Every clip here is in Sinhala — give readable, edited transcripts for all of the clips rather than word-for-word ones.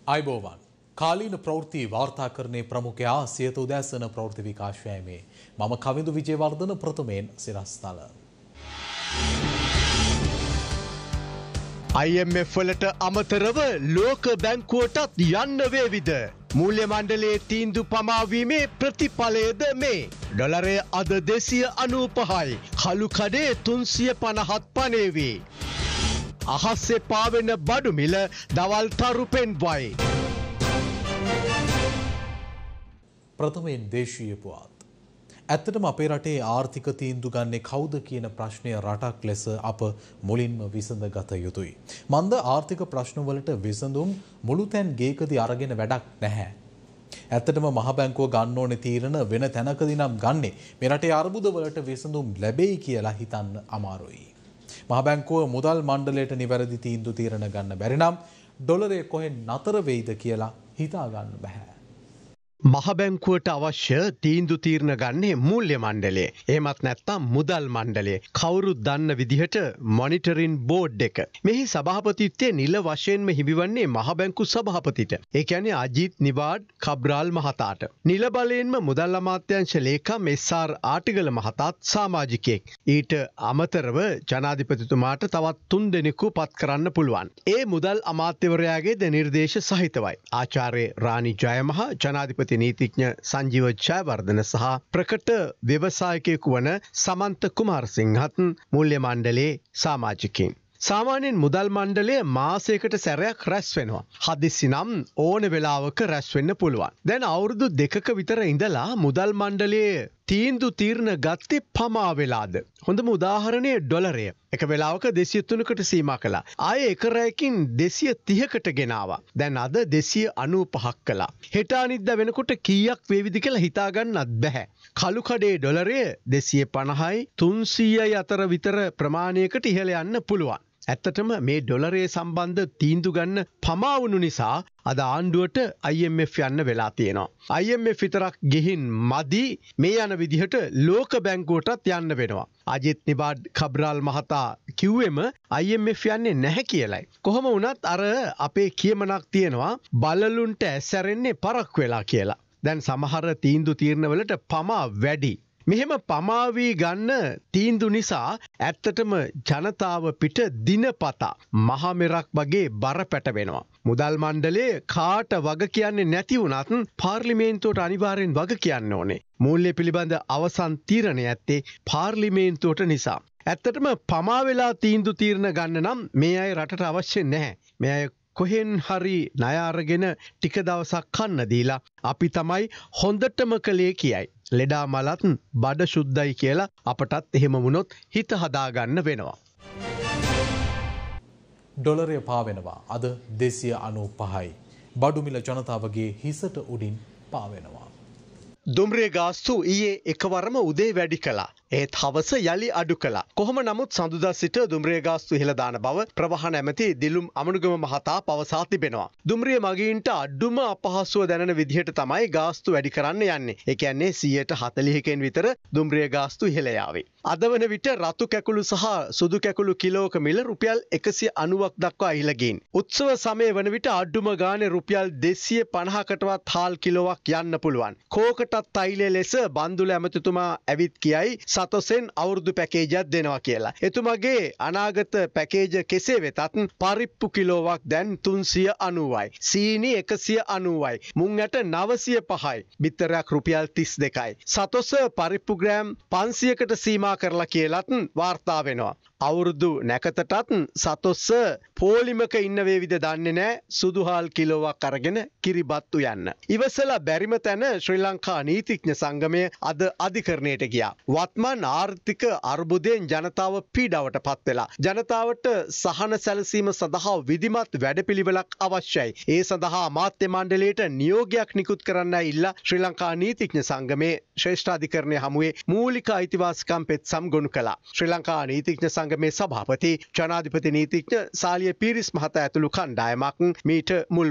आयुबोवन කාලීන ප්‍රවෘත්ති වාර්තාකරණයේ ප්‍රමුඛයා සියත උදෑසන ප්‍රවෘත්ති විකාශයයි මම කවිඳු විජේවර්ධන ප්‍රථමයෙන් සිරස්තල. IMF වලට අමතරව ලෝක බැංකුවටත් යන්න වේවිද? මූල්‍ය මණ්ඩලයේ තීන්දුව පමාවීමේ ප්‍රතිඵලයද මේ. ඩොලරය අද 295යි. කළු කඩේ 350ත් පනේවි. අහස්සේ පාවෙන බඩු මිල දවල් තරු පෙන්වයි. ප්‍රථමයෙන් දේශීය පුවත්. ඇත්තටම අපේ රටේ ආර්ථික තීන්දුව ගන්නේ කවුද කියන ප්‍රශ්නය රටක් ලෙස අප මුලින්ම විසඳගත යුතුයි. මන්ද ආර්ථික ප්‍රශ්නවලට විසඳුම් මුළුතැන් ගේකදී අරගෙන වැඩක් නැහැ. ඇත්තටම මහ බැංකුව ගන්න ඕනේ තීරණ වෙන තැනකදී නම් ගන්නේ මේ රටේ අර්බුදවලට විසඳුම් ලැබෙයි කියලා හිතන්න අමාරුයි. මහ බැංකුව මුදල් මණ්ඩලයට නිවැරදි තීන්දුව තීරණ ගන්න බැරි නම් ඩොලරය කොහෙන් නතර වෙයිද කියලා හිතා ගන්න බෑ. මහ බැංකුවට අවශ්‍ය තීන්දුව තීරණ ගන්නේ මූල්‍ය මණ්ඩලය. එහෙමත් නැත්නම් මුදල් මණ්ඩලය. කවුරුත් දන්න විදිහට මොනිටරින් බෝඩ් එක. මෙහි සභාපතිත්වයේ නිල වශයෙන්ම හිමිවන්නේ මහ බැංකු සභාපතිට. ඒ කියන්නේ අජිත් නිවාඩ් කබ්‍රාල් මහතාට. නිල බලයෙන්ම මුදල් අමාත්‍යාංශ ලේකම් එස්.ආර්. ආටිගල මහතාත් සමාජිකයෙක්. ඊට අමතරව ජනාධිපතිතුමාට තවත් 3 දෙනෙකු පත් කරන්න පුළුවන්. ඒ මුදල් අමාත්‍යවරයාගේද නිර්දේශ සහිතවයි. ආචාර්ය රානි ජයමහ ජනාධිපති නීතිඥ සංජීව ජයවර්ධන සහ ප්‍රකට ව්‍යවසායකයෙකු වන සමන්ත කුමාරසිංහත් මූල්‍ය මණ්ඩලයේ සමාජිකයින්. සාමාන්‍යයෙන් මුදල් මණ්ඩලය මාසයකට සැරයක් රැස් වෙනවා. හදිස්සි නම් ඕන වෙලාවක රැස් වෙන්න පුළුවන්. දැන් අවුරුදු 2ක විතර ඉඳලා මුදල් මණ්ඩලයේ තීන්දුව තීරණ ගත්තේ පමා වෙලාද? හොඳම උදාහරණය ඩොලරය. එක වෙලාවක 203කට සීමා කළා. ආයේ එක රැයකින් 230කට ගෙනාවා. දැන් අද 295ක් කළා. හෙට අනිද්දා වෙනකොට කීයක් වේවිද කියලා හිතා ගන්නත් බෑ. කළු කඩේ ඩොලරය 250යි 300යි අතර විතර ප්‍රමාණයකට ඉහළ යන්න පුළුවන්. ඇත්තටම මේ ඩොලරයේ සම්බන්ධ තීන්දුව ගන්න පමා වුණු නිසා අද ආණ්ඩුවට IMF යන්න වෙලා තියෙනවා. IMF විතරක් ගිහින් මදි මේ යන විදිහට ලෝක බැංකුවටත් යන්න වෙනවා. අජිත් නිවාඩ් කබ්‍රාල් මහතා කිව්වෙම IMF යන්නේ නැහැ කියලයි. කොහොම වුණත් අර අපේ කියමනක් තියෙනවා බලලුන්ට ඇස්සැරෙන්නේ පරක් වෙලා කියලා. දැන් සමහර තීන්දුව තීරණවලට පමා වැඩි. මෙහෙම පමාවී ගන්න තීන්දුව නිසා ඇත්තටම ජනතාව පිට දිනපතා මහමෙරක් වගේ බර පැටවෙනවා. මුදල් මණ්ඩලයේ කාට වග කියන්නේ නැති වුණත් පාර්ලිමේන්තුවට අනිවාර්යෙන් වග කියන්න ඕනේ. මූල්‍ය පිළිබඳ අවසන් තීරණය ඇත්තේ පාර්ලිමේන්තුවට නිසා. ඇත්තටම පමා වෙලා තීන්දුව තීරණ ගන්න නම් මේ අය රටට අවශ්‍ය නැහැ. මේ අය කොහෙන් හරි ණය අරගෙන ටික දවසක් කන්න දීලා අපි තමයි හොඳටම කලේ කියයි. ලෙඩා මලත් බඩ සුද්දයි කියලා අපටත් එහෙම වුණොත් හිත හදාගන්න වෙනවා. ඩොලරය පාවෙනවා අද 295යි. බඩු මිල ජනතාවගේ හිසට උඩින් පාවෙනවා. දුම්රිය ගාස්තු ඊයේ එකවරම උදේ වැඩි කළා. ඒත් හවස යලි අඩු කළා. කොහොම නමුත් සඳුදා සිට දුම්රිය ගාස්තු ඉහළ දාන බව ප්‍රවාහන ඇමති දිලුම් අමනුගම මහතා පවසා තිබෙනවා. දුම්රිය මගීන්ට අඩුම අපහසුව දැනෙන විදිහට තමයි ගාස්තු වැඩි කරන්න යන්නේ. ඒ කියන්නේ 140කින් විතර දුම්රිය ගාස්තු ඉහළ යාවේ. අද වන විට රතු කැකුළු සහ සුදු කැකුළු කිලෝක මිල රුපියල් 190ක් දක්වා ඉහළ ගින්. උත්සව සමය වන විට අඩුම ගානේ රුපියල් 250කටවත් හාල් කිලෝවක් යන්න පුළුවන්. කෝකටත් තෛලය ලෙස බන්දුල ඇමතිතුමා ඇවිත් කියයි සතොසෙන් අවුරුදු පැකේජයක් දෙනවා කියලා. එතුමගේ අනාගත පැකේජ කෙසේ වෙතත් පරිප්පු කිලෝවක් දැන් 390යි. සීනි 190යි. මුං ඇට 905යි. බිත්තරයක් රුපියල් 32යි. සතොස පරිප්පු ග්‍රෑම් 500කට සීමා කරලා කියලත් වාර්තා වෙනවා. අවුරුදු නැකතටත් සතොස්ස පෝලිමක ඉන්න වේවිද දන්නේ නැහැ. සුදුහාල් කිලෝවක් අරගෙන කිරිබත්තු යන්න. ඉවසලා බැරිම තැන ශ්‍රී ලංකා නීතිඥ සංගමය අද අධිකරණයට ගියා. වත්මන් ආර්ථික අර්බුදයෙන් ජනතාව පීඩාවට පත් වෙලා. ජනතාවට සහන සැලසීම සඳහා විධිමත් වැඩපිළිවෙලක් අවශ්‍යයි. ඒ සඳහා අමාත්‍ය මණ්ඩලයට නියෝගයක් නිකුත් කරන්නයි ඉල්ලා ශ්‍රී ලංකා නීතිඥ සංගමේ ශ්‍රේෂ්ඨාධිකරණය හමුවේ මූලික අයිතිවාසිකම් පෙත්සම් ගොනු කළා. ශ්‍රී ලංකා නීතිඥ සංගමේ සභාපති ජනාධිපති නීතිඥ සාලිය පීරිස් මහතා ඇතුළු කණ්ඩායමක් මීට මුල් වුණා.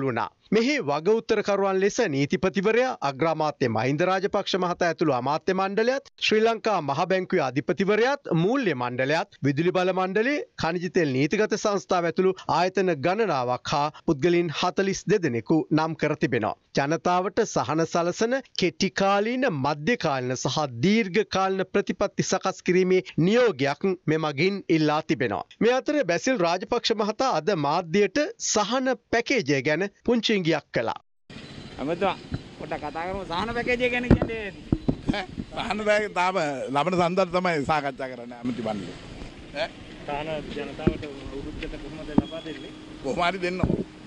මෙහි වග උත්තරකරුවන් ලෙස නීතිපතිවරයා අග්‍රාමාත්‍ය මහින්ද රාජපක්ෂ මහතා ඇතුළු අමාත්‍ය මණ්ඩලයත් ශ්‍රී ලංකා මහ බැංකුවේ අධිපතිවරයාත් මූල්‍ය මණ්ඩලයත් විදුලි බල මණ්ඩලයේ khනිජ තෙල් නීතිගත සංස්ථාව ඇතුළු ආයතන ගණනාවක් හා පුද්ගලයන් 42 දෙනෙකු නම් කර තිබෙනවා. ජනතාවට සහන සලසන කෙටිකාලීන මධ්‍යකාලීන සහ දීර්ඝකාලීන ප්‍රතිපත්ති සකස් කිරීමේ නියෝගයක් මෙමගින් ඉල්ලා තිබෙනවා. මේ අතර බැසිල් රාජපක්ෂ මහතා අද මාධ්‍යයට සහන පැකේජය ගැන පුංචි ඉඟියක් කළා. අමතුමා පොඩ්ඩක් කතා කරමු සහන පැකේජය ගැන කියන්නේ. සහන පැකේජය තාම ලබන සඳහන් තමයි සාකච්ඡා කරන්නේ අමති බණ්ඩේ. සහන ජනතාවට අවුරුද්දට කොහොමද ලබා දෙන්නේ? කොහොම හරි දෙන්න.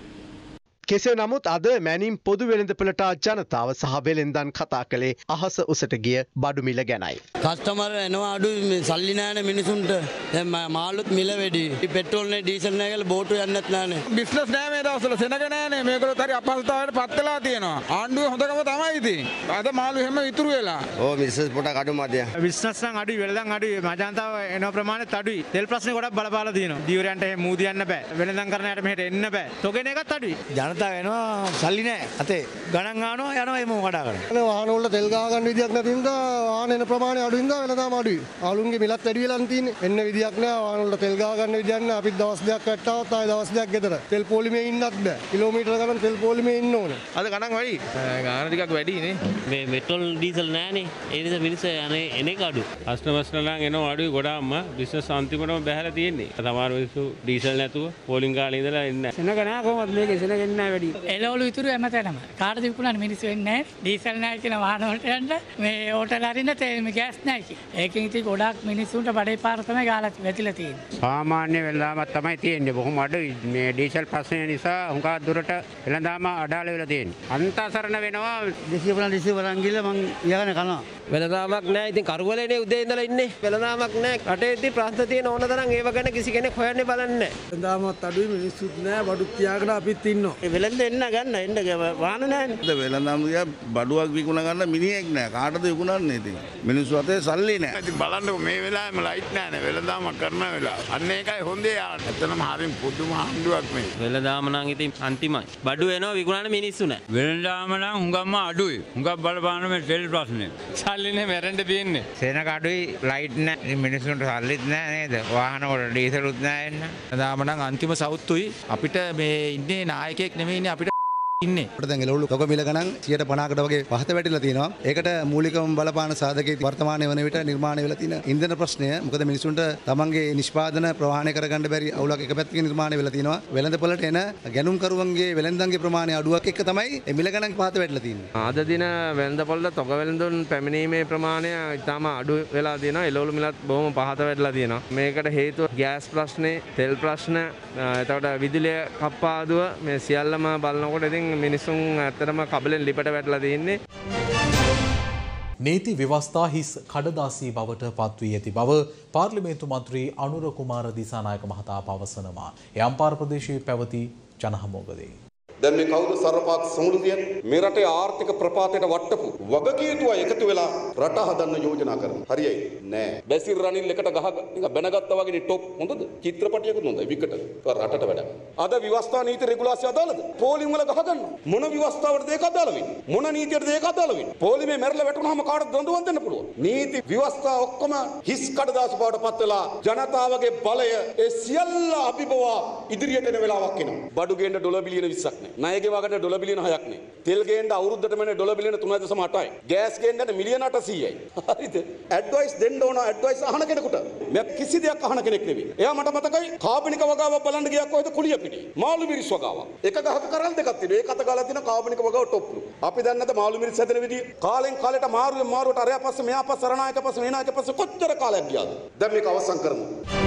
කෙසේ නමුත් අද මැනින් පොදු වෙළඳපළට ජනතාව සහ වෙළෙන්දන් කතා කළේ අහස උසට ගිය බඩු මිල ගැනයි. කස්ටමර් එනවා අඩු සල්ලි නැහැනේ මිනිසුන්ට. දැන් මාළුත් මිල වැඩි. පෙට්‍රෝල් නේ ඩීසල් නැහැ කියලා බෝට්ටු යන්නත් නැහැනේ. බිස්නස් නැහැ මේ දවස්වල සෙනග නැහැනේ. මේකලත් හරි අපහසුතාවයට පත් වෙලා තියෙනවා. ආණ්ඩුවේ හොඳකම තමයි ඉතින්. අද මාළු හැම ඉතුරු වෙලා. ඕ බිස්නස් පොඩක් අඩු මදියා. බිස්නස් නම් අඩුයි වෙළඳන් අඩුයි. මජන්තාව එන ප්‍රමාණයත් අඩුයි. තෙල් ප්‍රශ්නේ ගොඩක් බලපාලා තියෙනවා. දීවරයන්ට මූදියන්න බෑ. වෙළඳන් කරන යට මෙහෙට එන්න බෑ. තොගෙන එකත් අඩුයි. ජනතාව එනවා සල්ලි නැහැ. අතේ ගණන් ගන්නවා යනවා එමු කඩා කරනවා. වාහන වල තෙල් ගහ ගන්න විදියක් නැති හින්දා වාහන එන ප්‍රමාණය අඩු හින්දා වෙනදාම අඩුයි. ආලුන්ගේ මිලත් වැඩි වෙලා තියෙන්නේ. එන්න විදියක් නැහැ. වාහන වල තෙල් ගහ ගන්න විදියක් නැහැ. අපි දවස් දෙකක් වැට්ටාවත් ආයෙ දවස් දෙකක් ගෙදර. තෙල් පොලිමේ ඉන්නත් බෑ. කිලෝමීටර ගණන් තෙල් පොලිමේ ඉන්න ඕනේ. අද ගණන් වැඩි. ගාන ටිකක් වැඩි නේ. මේ පෙට්‍රෝල් ඩීසල් නැහනේ. ඒ නිසා මිනිස්සු යන්නේ එන එක අඩු. කස්ටමර්ස්ලා නම් එනවා අඩුයි ගොඩාක්ම. බිස්නස් අන්තිමටම බැහැලා තියෙන්නේ. සමහර මිනිස්සු ඩීසල් නැතුව පෝලිං කාලේ ඉඳලා එන්නේ නැහැ. සෙනග නැහැ කොහොමද මේකේ සෙනග එන්නේ නැහැ වැඩි. එළවලු ඉතුරු හැමතැනම. කාටද විකුණන්නේ මිනිස්සු වෙන්නේ නැහැ. ඩීසල් නැහැ කියන වාහන වලට යන්න මේ හෝටල් අරින්න තේ ගෑස් නැහැ කිය. ඒකෙන් ඉතින් ගොඩාක් මිනිස්සුන්ට බඩේ පාර තමයි ගාලා වැතිලා තියෙන්නේ. සාමාන්‍ය වෙළඳාමක් තමයි තියෙන්නේ. බොහොම අඩුයි. මේ ඩීසල් ප්‍රශ්නය නිසා හුඟා දුරට වෙළඳාම අඩාල වෙලා තියෙන්නේ. අන්තසරණ වෙනවා. දෙසිය බලන් ගිහලා මං ඊයගෙන කනවා. වෙළඳාමක් නැහැ. ඉතින් කරුවලේනේ උදේ ඉඳලා ඉන්නේ. වෙළඳාමක් නැහැ. රටේදී ප්‍රශ්න තියෙන ඕන තරම් ඒව ගැන කිසි කෙනෙක් හොයන්නේ බලන්නේ නැහැ. වෙළඳාමත් අඩුයි මිනිස්සුත් නැහැ බඩුත් තියාගෙන අපිත් ඉන්නවා. ඒ වෙළඳ එන්න ගන්න එන්න වාහන නැහැ. වෙළඳාම් ගියා බඩුවක් විකුණ ගන්න මිනිහෙක් නැහැ. කාටද විකුණන්නේ ඉතින්? මිනිස්සු අතේ සල්ලි නැහැ. ඉතින් බලන්නකො මේ වෙලාවෙම ලයිට් නැහැ වෙළඳාමක් කරන වෙලාව. අන්න ඒකයි හොඳේ යාන්න. එතනම හරින් පුදුම හාමුදුරුවක් මේ. වෙළඳාම නම් ඉතින් අන්තිමයි. බඩු එනවා විකුණන්න මිනිස්සු නැහැ. වෙළඳාම නම් හුඟක්ම අඩුයි. හුඟක් බලපාන මේ තෙල් ප්‍රශ්නේ. සල්ලිනේ මැරෙන්න තියෙන්නේ. සෙනග අඩුයි ලයිට් නැහැ. මිනිස්සුන්ට සල්ලිත් නැහැ නේද? වාහන වල ඩීසලුත් නැහැ එන්න. වෙළඳාම නම් අන්තිම සවුත්තුයි. අපිට මේ ඉන්නේ නායකයෙක් නෙමෙයිනේ අපිට ඉන්නේ. අපිට දැන් එළවලු තොග මිල ගණන් 50%කට වගේ පහත වැටිලා තියෙනවා. ඒකට මූලිකවම බලපාන සාධකයේ වර්තමානයේ වන විට නිර්මාණය වෙලා තියෙන ඉන්ධන ප්‍රශ්නය. මොකද මිනිසුන්ට තමන්ගේ නිෂ්පාදන ප්‍රවාහනය කරගන්න බැරි අවුලක් එක පැත්තකින් නිර්මාණය වෙලා තියෙනවා. වෙළඳපොළට එන ගැනුම්කරුවන්ගේ වෙළඳන්ගේ ප්‍රමාණය අඩුවක් එක්ක තමයි මේ මිල ගණන් පහත වැටිලා තියෙන්නේ. අද දින වෙළඳපොළට තොග වෙළඳුන් පැමිණීමේ ප්‍රමාණය ඉතාම අඩු වෙලා තියෙනවා. එළවලු මිලත් බොහොම පහත වැටලා තියෙනවා. මේකට හේතුව ගෑස් ප්‍රශ්නේ, තෙල් ප්‍රශ්න, එතකොට විදුලිය කප්පාදුව මේ සියල්ලම බලනකොට ඉතින් මිනිසුන් ඇත්තටම කබලෙන් ලිපට වැටලා තියෙන්නේ. නීති ව්‍යවස්ථා හිස් කඩදාසී බවට පත්වී ඇති බව පාර්ලිමේන්තු මන්ත්‍රී අනුර කුමාර දිසානායක මහතා පවසනවා. ඒ අම්පාර ප්‍රදේශයේ පැවති ජනහමෝගදී දැන් මේ කවුද සර්පාත් සමුළුදියන් මේ රටේ ආර්ථික ප්‍රපාතයට වට්ටපු වගකීතුව එකතු වෙලා රට හදන්න යෝජනා කරනවා. හරියයි නෑ. බැසිල් රනිල් එකට ගහ නිකන් බැනගත්තා වගේ නේ টොප් හොඳද? චිත්‍රපටයකුත් හොඳයි විකට. රටට වැඩ. අද ව්‍යවස්ථා නීති රෙගුලාසි අදාළද? පොලිම් වල ගහ ගන්න. මොන ව්‍යවස්ථාවටද ඒක අදාළ වෙන්නේ? මොන නීතියටද ඒක අදාළ වෙන්නේ? පොලිමේ මැරලා වැටුනහම කාටද දඬුවම් දෙන්න පුළුවන්? නීති ව්‍යවස්ථා ඔක්කොම හිස් කඩදාසි බවට පත් වෙලා ජනතාවගේ බලය ඒ සියල්ල අභිබවා ඉදිරියට එන වෙලාවක් එනවා. බඩු ගේන්න ඩොලර් බිලියන 20ක් නෑ. ණය ගෙවාගන්න ඩොලර් බිලියන 6ක් නේ. තෙල් ගේන්න අවුරුද්දටම නේ ඩොලර් බිලියන 3.8යි. ගෑස් ගේන්න මිලියන 800යි. හරිද? ඇඩ්වයිස් දෙන්න ඕන ඇඩ්වයිස් අහන කෙනෙකුට. මම කිසි දෙයක් අහන කෙනෙක් නෙවෙයි. එයා මට මතකයි කාබනික වගාව බලන්න ගියා කොහෙද කුලිය පිටි. මාළු මිරිස් වගාව. එක ගහක කරල් දෙකක් තියෙනවා. ඒක අත ගාලා තියෙන කාබනික වගාව টොප්ලු. අපි දන්නේ නැද මාළු මිරිස් හැදෙන විදිය? කාලෙන් කාලයට මාරුවට අරයා පස්සේ මෙයා පස්සේ අරනායක පස්සේ මේනායක පස්සේ කොච්චර කාලයක් ගියාද? දැන් මේක අවසන් කරමු.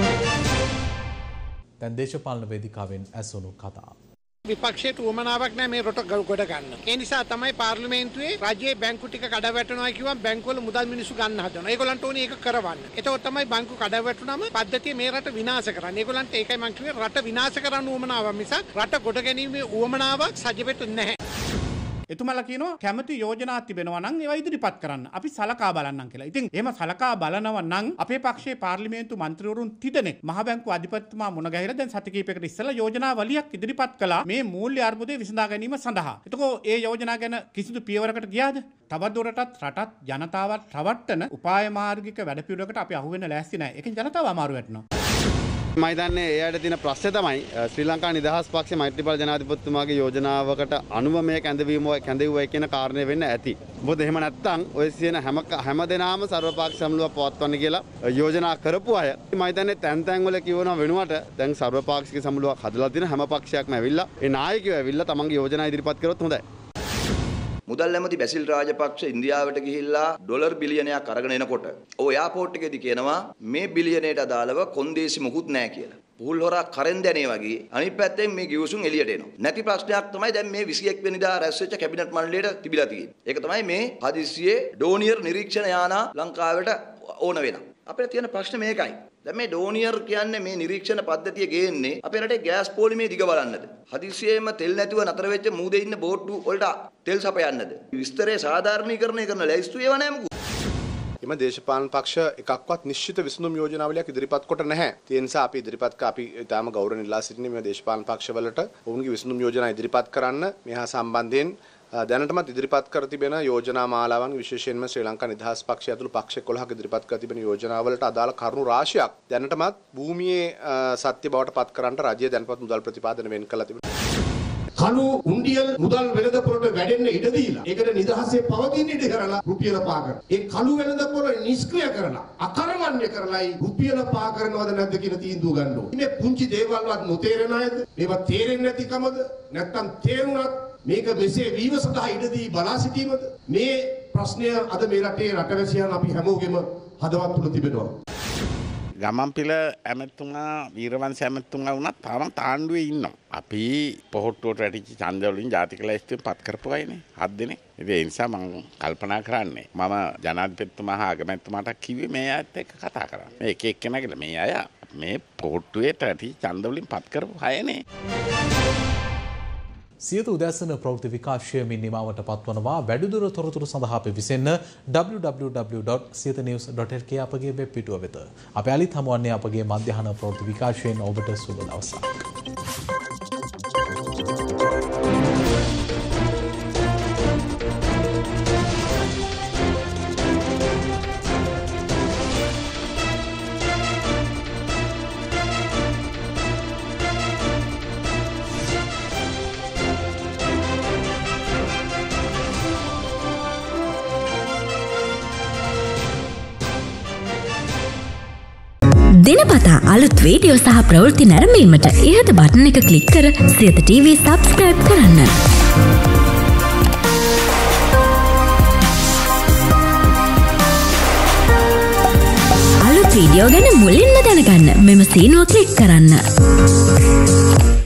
දැන් දේශපාලන වේදිකාවෙන් ඇසුණු කතා. විපක්ෂයට උවමනාවක් නැහැ මේ රට ගොඩ ගන්න. ඒ නිසා තමයි පාර්ලිමේන්තුවේ රජයේ බැංකු ටික කඩාවැටෙනවා කිව්වම බැංකුවල මුදල් මිනිස්සු ගන්න හදනවා. ඒගොල්ලන්ට ඕනේ ඒක කරවන්න. එතකොට තමයි බැංකු කඩාවැටුනම පද්ධතිය මේ රට විනාශ කරන්නේ. ඒගොල්ලන්ට ඒකයි මම කිව්වේ රට විනාශ කරන්න උවමනාවක් මිසක් රට ගොඩ ගැනීමේ උවමනාවක් සජිපෙට නැහැ. එතුමාලා කියනවා කැමති යෝජනා තිබෙනවා නම් ඒවා ඉදිරිපත් කරන්න. අපි සලකා බලන්නම් කියලා. ඉතින් එහෙම සලකා බලනවා නම් අපේ පක්ෂයේ පාර්ලිමේන්තු මන්ත්‍රීවරුන් 30 දෙනෙක් මහ බැංකුව අධිපතිතුමා මුණ ගැහිලා දැන් සති කිහිපයකට ඉස්සෙල්ලා යෝජනා වලියක් ඉදිරිපත් කළා මේ මූල්‍ය අර්බුදය විසඳා ගැනීම සඳහා. එතකොට ඒ යෝජනා ගැන කිසිදු පියවරකට ගියාද? තවදුරටත් රටත් ජනතාවත් රවට්ටන උපාය මාර්ගික වැඩපිළිවෙලකට අපි අහු වෙන්න ලෑස්ති නැහැ. ඒකෙන් ජනතාව අමාරු වෙනවා. මම හිතන්නේ එයාට තියෙන ප්‍රශ්නේ තමයි ශ්‍රී ලංකා නිදහස් පක්ෂයේ මෛත්‍රීපාල ජනාධිපතිතුමාගේ යෝජනාවකට අනුව මේ කැඳවුවයි කියන කාරණේ වෙන්න ඇති. මොකද එහෙම නැත්නම් ඔය සියන හැම දෙනාම සර්වපක්ෂ සම්මුලව පවත්වන්න කියලා යෝජනා කරපු අය මම හිතන්නේ තැන් වල කියවන වෙනුවට දැන් සර්වපාක්ෂික සම්මුලවක් හදලා තියෙන හැම පක්ෂයක්ම ඇවිල්ලා ඒ නායකයෝ ඇවිල්ලා තමන්ගේ යෝජනා ඉදිරිපත් කරොත් හොඳයි. මුදල් ඇමති බැසිල් රාජපක්ෂ ඉන්දියාවට ගිහිල්ලා ඩොලර් බිලියනයක් අරගෙන එනකොට ඔය එයාපෝට් එකේදී කියනවා මේ බිලියනයට අදාළව කොන්දේසි මොකුත් නැහැ කියලා. පුහුල් හොරා කරෙන් දැනේ වගේ අනිත් පැත්තෙන් මේ ගිවිසුම් එළියට එනවා. නැති ප්‍රශ්නයක් තමයි දැන් මේ 21 වෙනිදා රැස් වෙච්ච කැබිනට් මණ්ඩලයට තිබිලා තියෙන්නේ. ඒක තමයි මේ හදිස්සියේ ඩෝනියර් නිරීක්ෂණ යානා ලංකාවට ඕන වෙනවා. අපේ තියෙන ප්‍රශ්නේ මේකයි. දැන් මේ ඩෝනියර් කියන්නේ මේ නිරීක්ෂණ පද්ධතිය ගේන්නේ අපේ රටේ ගෑස් පොලිමේ දිග බලන්නද? හදිස්සියෙම තෙල් නැතිව නතර වෙච්ච මූදේ ඉන්න බෝට්ටු වලට තෙල් සපයන්නද? විස්තරේ සාධාරණීකරණය කරන ලැයිස්තු ඒව නැහැ මොකද? එම දේශපාලන පක්ෂ එකක්වත් නිශ්චිත විසඳුම් යෝජනාවලියක් ඉදිරිපත් කොට නැහැ. ඒ නිසා අපි ඊටාම ගෞරවණීය ඉල්ලා සිටින්නේ මේ දේශපාලන පක්ෂවලට ඔවුන්ගේ විසඳුම් යෝජනා ඉදිරිපත් කරන්න. මෙහා සම්බන්ධයෙන් දැනටමත් ඉදිරිපත් කර තිබෙන යෝජනා මාලාවන් විශේෂයෙන්ම ශ්‍රී ලංකා නිදහස් පක්ෂය ඇතුළු පක්ෂ 11ක ඉදිරිපත් කර තිබෙන යෝජනාවලට අදාළ කරුණු රාශියක් දැනටමත් භූමියේ සත්‍ය බවට පත් කරන්නට රජය දැනපත් මුදල් ප්‍රතිපාදන වෙන් කළා තිබෙනවා. කළු උණ්ඩියල් මුදල් වෙළඳපොළට වැඩෙන්න ඉඩ දීලා ඒකට නිදහසේ පවතින ඉඩ කරලා රුපියල පා කරන. ඒ කළු වෙළඳපොළ නිෂ්ක්‍රිය කරලා අකරමණ්‍ය කරලායි රුපියල පා කරනවද නැද්ද කියන තීන්දුව ගන්න ඕනේ. මේ පුංචි දේවල්වත් නොතේරෙන අයද? මේවා තේරෙන්නේ නැතිකමද? නැත්නම් තේරුණත් මේක මෙසේ වීම සඳහා ඉඩදී බලා සිටීමද? මේ ප්‍රශ්නය අද මේ රටේ රටවැසියන් අපි හැමෝගෙම හදවත් තුල තිබෙනවා. ගමන්පිල ඇමතුමා වීරවංශ ඇමතුමා වුණත් තාම තාණ්ඩුවේ ඉන්නවා. අපි පොහොට්ටුවට රැටිච්ච ඡන්ද වලින් ජාතික ලැයිස්තුවෙන් පත් කරපු අයනේ 7 දෙනෙක්. ඒ නිසා මම කල්පනා කරන්නේ මම ජනාධිපතිතුමා හා අගමැතිතුමාට කිව්වේ මේ අයත් එක්ක කතා කරන්න. මේ එක එක්කෙනාගේ මේ අය මේ පොහොට්ටුවේ රැටිච්ච ඡන්ද වලින් පත් කරපු අයනේ. සියත උදැසන ප්‍රවෘත්ති විකාශයමින් නිමාවට පත්වනවා. වැඩිදුර තොරතුරු සඳහා පිවිසෙන්න www.siyathanews.lk අපගේ වෙබ් පිටුව වෙත. අපි අලිත් හමුවන්නේ අපගේ මධ්‍යහන ප්‍රවෘත්ති විකාශයෙන්. ඔබට සුබ දවසක්. දිනපතා අලුත් වීඩියෝ සහ ප්‍රවෘත්ති නැරඹීමට ඉහත බටන් එක ක්ලික් කර සියත TV සබ්ස්ක්‍රයිබ් කරන්න. අලුත් වීඩියෝ ගැන මුලින්ම දැනගන්න මෙම සීනුව ක්ලික් කරන්න.